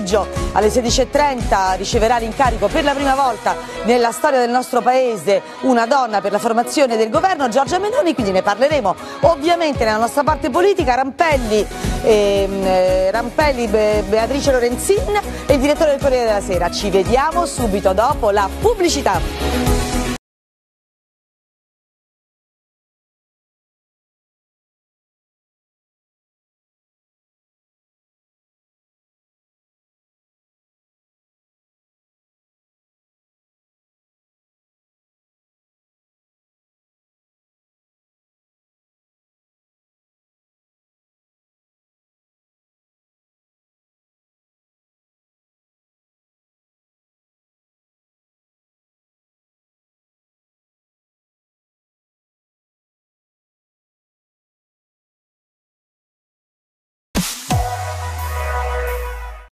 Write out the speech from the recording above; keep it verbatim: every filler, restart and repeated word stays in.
pomeriggio alle sedici e trenta riceverà l'incarico per la prima volta nella storia del nostro paese una donna per la formazione del governo, Giorgia Meloni, quindi ne parleremo ovviamente nella nostra parte politica. Rampelli, eh, Rampelli Be Beatrice Lorenzin e il direttore del Corriere della Sera. Ci vediamo subito dopo la pubblicità.